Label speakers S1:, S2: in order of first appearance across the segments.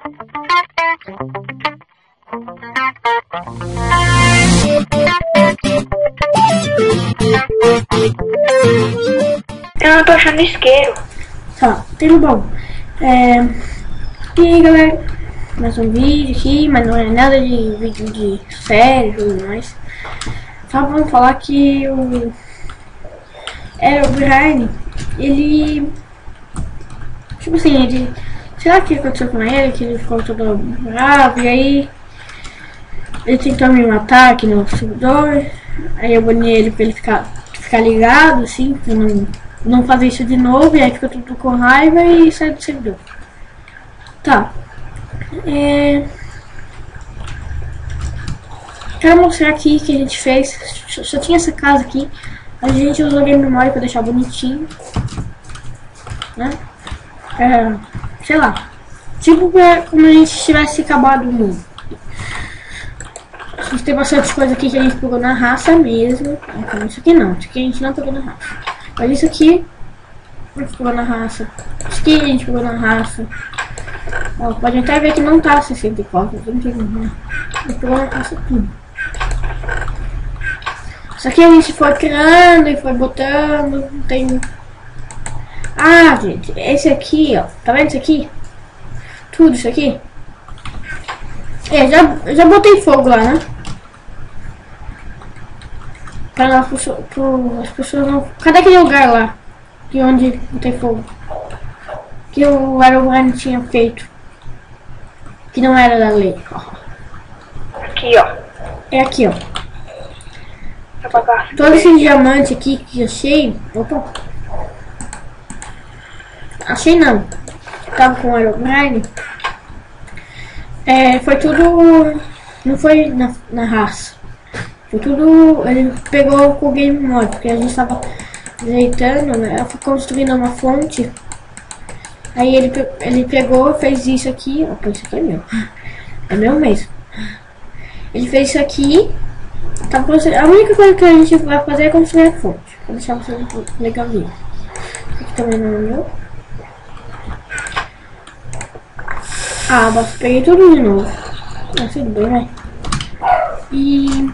S1: Eu não tô achando isqueiro.
S2: Tá, tudo bom. E aí, galera, mais um vídeo aqui, mas não é nada de vídeo de série e tudo mais. Só vamos falar que o Herobrine, ele, tipo assim, ele, sei lá o que aconteceu com ele, que ele ficou todo bravo, e aí ele tentou me matar aqui no servidor. Aí eu banei ele pra ele ficar ligado, assim, pra não fazer isso de novo, e aí fica tudo com raiva e sai do servidor. Tá. Quero mostrar aqui que a gente fez. Só tinha essa casa aqui. A gente usou Game Mode pra deixar bonitinho, né? Sei lá. Tipo como a gente tivesse acabado o mundo. A gente tem bastante coisa aqui que a gente pegou na raça mesmo. Então, isso aqui não. Isso aqui a gente não pegou na raça. Mas isso aqui a gente pegou na raça. Isso aqui a gente pegou na raça. Ó, pode até ver que não tá 64. Não tem nada. A gente pegou na raça tudo. Isso aqui a gente foi criando e foi botando. Não tem. Ah, gente. Esse aqui, ó. Tá vendo isso aqui? Tudo isso aqui. Já botei fogo lá, né? Para as pessoas não. Cadê aquele lugar lá? De onde botei fogo? Que o Herobrine tinha feito. Que não era da lei.
S1: Aqui, ó.
S2: É aqui, ó.
S1: Apagar.
S2: Todos esses diamantes aqui que eu achei. Opa! Achei não. Tava com o Herobrine. Foi tudo. Não foi na raça. Foi tudo. Ele pegou com o Game Mode, porque a gente tava ajeitando, né? Foi construindo uma fonte. Aí ele pegou, fez isso aqui. Opa, isso aqui é meu. É meu mesmo. Ele fez isso aqui. Tá construindo. A única coisa que a gente vai fazer é construir a fonte. Vou deixar você legalzinho. Isso aqui também não é meu. Ah, mas peguei tudo de novo. Mas tudo bem, vai. E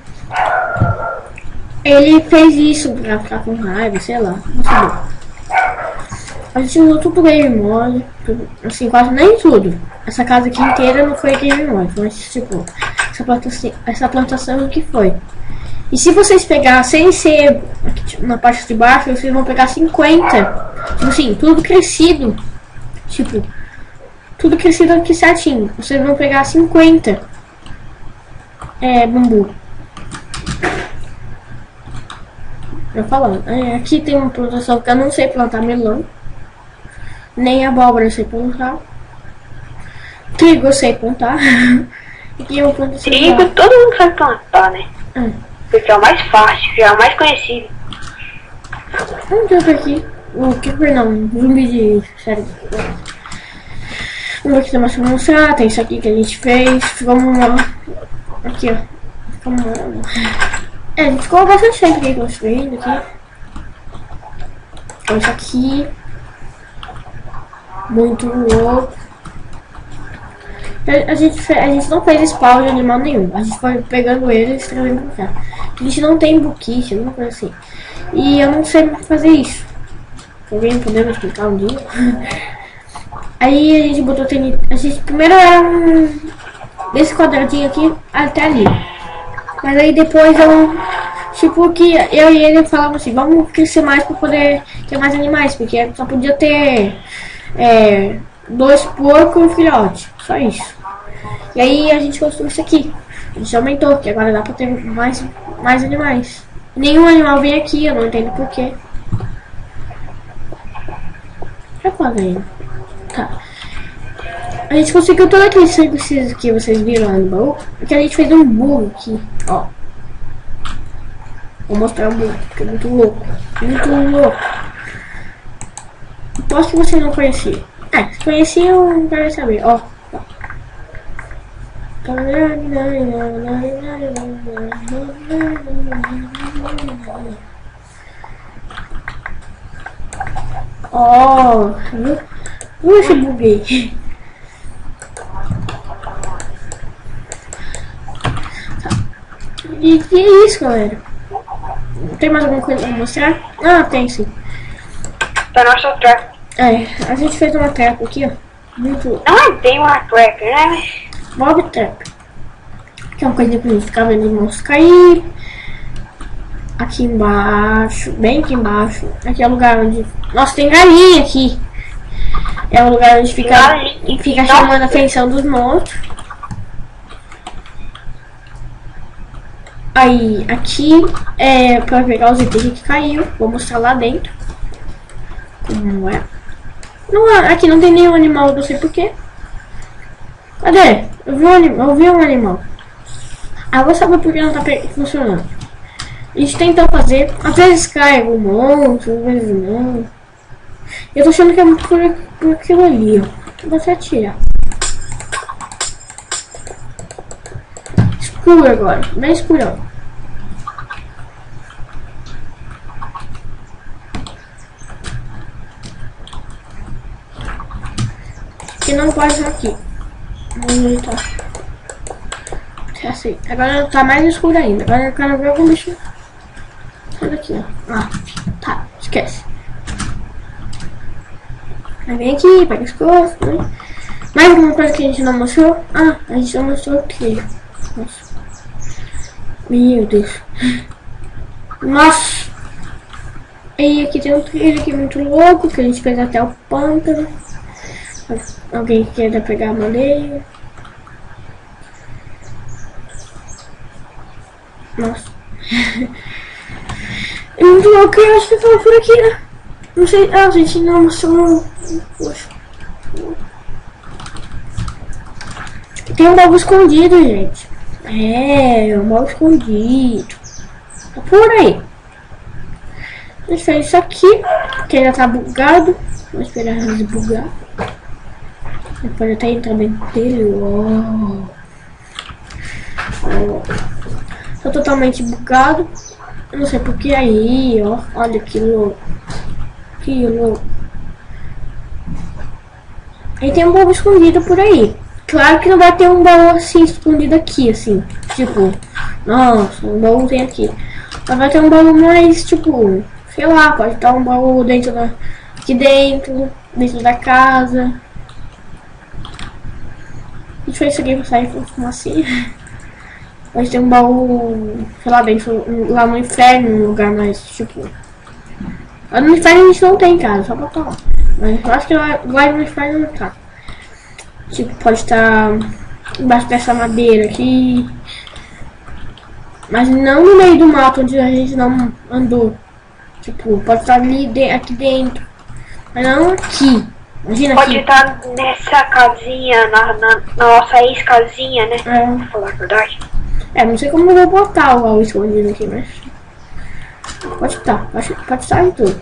S2: ele fez isso pra ficar com raiva, sei lá. Não sei. A gente usou tudo Game Mode. Assim, quase nem tudo. Essa casa aqui inteira não foi Game Mode. Mas tipo, essa plantação que foi. E se vocês pegar sem ser aqui, na parte de baixo, vocês vão pegar 50. Tipo assim, tudo crescido. Tipo, tudo crescido aqui certinho. Vocês vão pegar 50 bambu. Eu falando. Aqui tem uma plantação que eu não sei plantar melão. Nem abóbora eu sei plantar. Trigo eu sei plantar. Aqui é uma plantação.
S1: Trigo todo mundo sabe plantar, né? Porque é o mais fácil, é o mais conhecido.
S2: Vamos ver aqui. O que foi não? Zumbi de série. Vamos aqui tem mais pra mostrar. Tem isso aqui que a gente fez. Vamos lá. Aqui, ó. Vamos lá. A gente ficou bastante tempo aqui construindo aqui. Então, isso aqui. Muito louco. A gente não fez spawn de animal nenhum. A gente foi pegando eles e trazendo pra cá. A gente não tem buquiche, alguma coisa assim. E eu não sei fazer isso. Alguém poder me explicar um dia? Aí a gente botou TNT. A gente primeiro era desse quadradinho aqui até ali. Mas aí depois tipo que eu e ele falamos assim, vamos crescer mais pra poder ter mais animais, porque só podia ter 2 porcos e um filhote, só isso. E aí a gente construiu isso aqui. A gente aumentou, que agora dá pra ter mais animais. Nenhum animal vem aqui, eu não entendo porquê. Já falei. Tá. A gente conseguiu todos aqueles serviços que vocês viram lá no baú, porque a gente fez um bug aqui, ó. Vou mostrar um bug, porque é muito louco. Muito louco. Aposto que você não conhecia. Se conhecia, eu não quero saber, ó. Ó, viu esse bug aí? E é isso, galera. Tem mais alguma coisa pra mostrar? Ah, tem sim.
S1: Da nossa trap.
S2: É, a gente fez uma trap aqui, ó. Muito.
S1: Não é bem uma trap, né?
S2: Mob trap. Que é uma coisa pra gente ficar vendo os monstros cair. Aqui embaixo, bem aqui embaixo. Aqui é o lugar onde. Nossa, tem galinha aqui. É o lugar onde fica chamando a atenção dos monstros. Aí, aqui é pra pegar os itens que caiu. Vou mostrar lá dentro. Como é? Não, aqui não tem nenhum animal, não sei porquê. Cadê? Eu vi um animal. Ah, vou saber por que não tá funcionando. A gente tentou fazer. Às vezes cai algum monstro, às vezes não. Eu tô achando que é por aquilo ali, ó. Vou até atirar. Escuro agora, bem escurão. Que não pode estar aqui. Vamos ajeitar. Assim. Agora tá mais escuro ainda. Agora eu quero ver algum bicho. Olha aqui, ó. Ah, tá. Esquece. Aí vem aqui, pega as coisas. Né? Mais alguma coisa que a gente não mostrou? Ah, a gente não mostrou o trilho. Nossa. Meu Deus. Nossa. E aqui tem um trilho aqui muito louco, que a gente fez até o pântano. Alguém queira pegar a madeira. Nossa. É muito louco, eu acho que tava por aqui, né? Não sei. Ah, gente, não mostrou. Poxa. Tem um baú escondido, gente. É, um baú escondido. Tá por aí. A gente fez isso aqui, que ainda tá bugado. Vou esperar desbugar. Pode até entrar dentro dele. Uou. Tô totalmente bugado. Eu não sei porque aí, ó. Olha que louco. Que louco. Aí tem um baú escondido por aí. Claro que não vai ter um baú assim escondido aqui, assim. Tipo, nossa, um baú tem aqui. Mas vai ter um baú mais, tipo, sei lá, pode estar um baú dentro da. Aqui dentro da casa. A gente fez isso aqui pra sair assim. Pode ter um baú, sei lá, dentro, lá no inferno, um lugar mais, tipo. Lá no inferno a gente não tem casa, só pra falar. Mas eu acho que lá no inferno não tá. Tipo, pode estar embaixo dessa madeira aqui. Mas não no meio do mato onde a gente não andou. Tipo, pode estar ali aqui dentro. Mas não aqui. Imagina
S1: pode
S2: aqui.
S1: estar nessa casinha, na nossa ex-casinha, né?
S2: É.
S1: Pra falar a verdade.
S2: É, não sei como eu vou botar o baú escondido aqui, mas. Pode estar em tudo.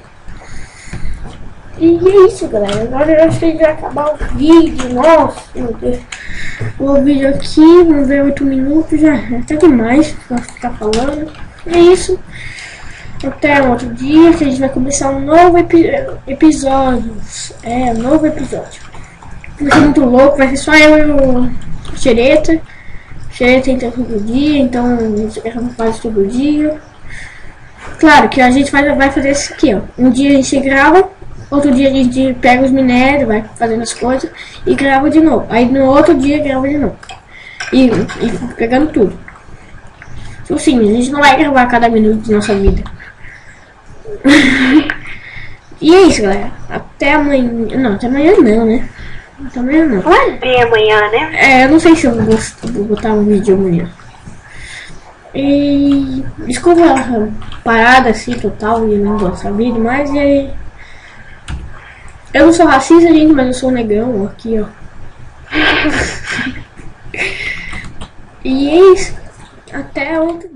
S2: E é isso, galera. Agora eu acho que a gente vai acabar o vídeo. Nossa, meu Deus. O vídeo aqui, vamos ver 8 minutos. Já é até demais pra ficar falando. É isso. Até um outro dia que a gente vai começar um novo episódio. É, um novo episódio. Vai ser muito louco, vai ser só eu e o Xereta. O Xereta entra todo dia, então a gente faz todo dia. Claro que a gente vai fazer isso aqui, ó. Um dia a gente grava, outro dia a gente pega os minérios, vai fazendo as coisas e grava de novo. Aí no outro dia grava de novo. E pegando tudo. Então sim, a gente não vai gravar cada minuto de nossa vida. E é isso, galera. Até amanhã. Não, até amanhã não, né? Até amanhã não.
S1: Não é bem amanhã, né?
S2: É, eu não sei se eu vou botar um vídeo amanhã. E desculpa a parada assim total e não gostar vídeo, mas é. Eu não sou racista, gente, mas eu sou negão aqui, ó. E é isso. Até outro.